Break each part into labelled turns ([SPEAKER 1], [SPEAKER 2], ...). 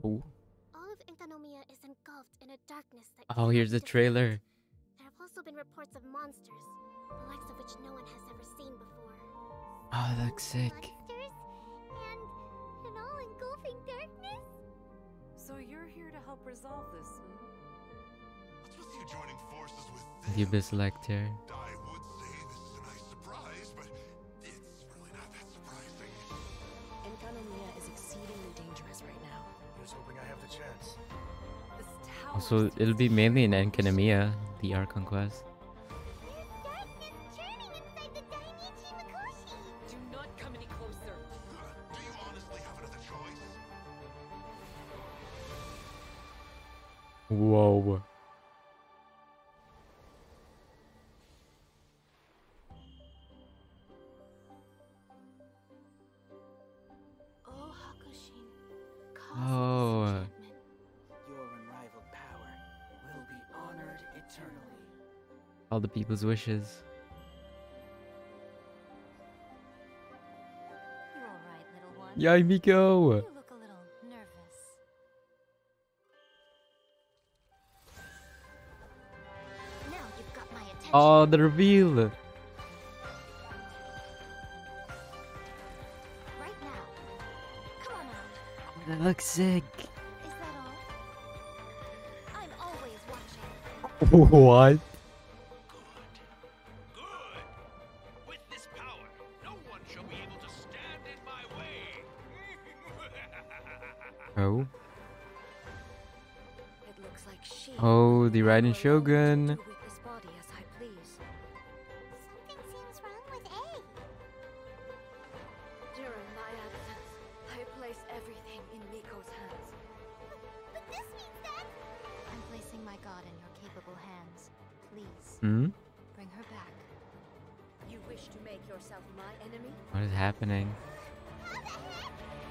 [SPEAKER 1] Oh,
[SPEAKER 2] All of Enkanomiya is engulfed in a darkness that
[SPEAKER 1] oh, here's the
[SPEAKER 2] cannot be
[SPEAKER 1] trailer.
[SPEAKER 2] defeated. There have also been reports of monsters, the likes of which no one has ever seen before.
[SPEAKER 1] Oh, that looks sick.
[SPEAKER 2] Monsters and an all-engulfing darkness?
[SPEAKER 3] So you're here to help resolve this,
[SPEAKER 4] What's with you joining forces with
[SPEAKER 1] The
[SPEAKER 4] them?
[SPEAKER 1] Abyss Lecter.
[SPEAKER 4] I would say this is a nice surprise, but it's really not that surprising.
[SPEAKER 3] Enkanomiya is exceedingly dangerous right now.
[SPEAKER 5] Here's hoping I have the chance.
[SPEAKER 3] This tower
[SPEAKER 1] Also,
[SPEAKER 3] still
[SPEAKER 1] it'll be
[SPEAKER 3] stands.
[SPEAKER 1] mainly in Enkanomiya, the Archon quest.
[SPEAKER 2] There's darkness churning inside the Dainichi Mikoshi!
[SPEAKER 3] Do not come any closer.
[SPEAKER 4] Do you honestly have another choice?
[SPEAKER 1] Whoa.
[SPEAKER 2] Oh, Hakushin.
[SPEAKER 1] Oh.
[SPEAKER 5] Your unrivaled power will be honored eternally.
[SPEAKER 1] All the people's wishes.
[SPEAKER 2] You're alright, little one.
[SPEAKER 1] Yay, Miko!
[SPEAKER 2] You look a little nervous. Now you've got my attention.
[SPEAKER 1] Oh, the reveal!
[SPEAKER 2] Right now. Come on out.
[SPEAKER 1] That looks sick.
[SPEAKER 2] Is that all? I'm always watching.
[SPEAKER 1] What?
[SPEAKER 6] Good! With this power, no one shall be able to stand in my way!
[SPEAKER 1] Oh.
[SPEAKER 3] It looks like she.
[SPEAKER 1] Oh, the Raiden Shogun.
[SPEAKER 3] Do with this body as I please.
[SPEAKER 2] Something seems wrong with A.
[SPEAKER 3] During my absence, I place everything in Miko's hands.
[SPEAKER 2] But this means that I'm placing my god in your capable hands. Please,
[SPEAKER 1] Hmm?
[SPEAKER 2] bring her back.
[SPEAKER 3] You wish to make yourself my enemy?
[SPEAKER 1] What is happening?
[SPEAKER 2] How the heck?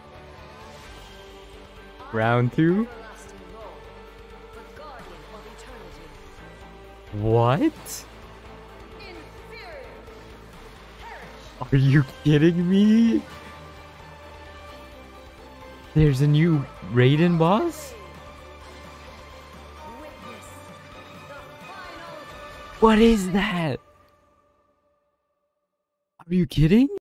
[SPEAKER 1] Round two?
[SPEAKER 3] Everlasting Lord, the guardian of eternity.
[SPEAKER 1] What?
[SPEAKER 3] Inferior! Perish!
[SPEAKER 1] Are you kidding me? There's a new Raiden boss?
[SPEAKER 3] Witness the final.
[SPEAKER 1] What is that? Are you kidding?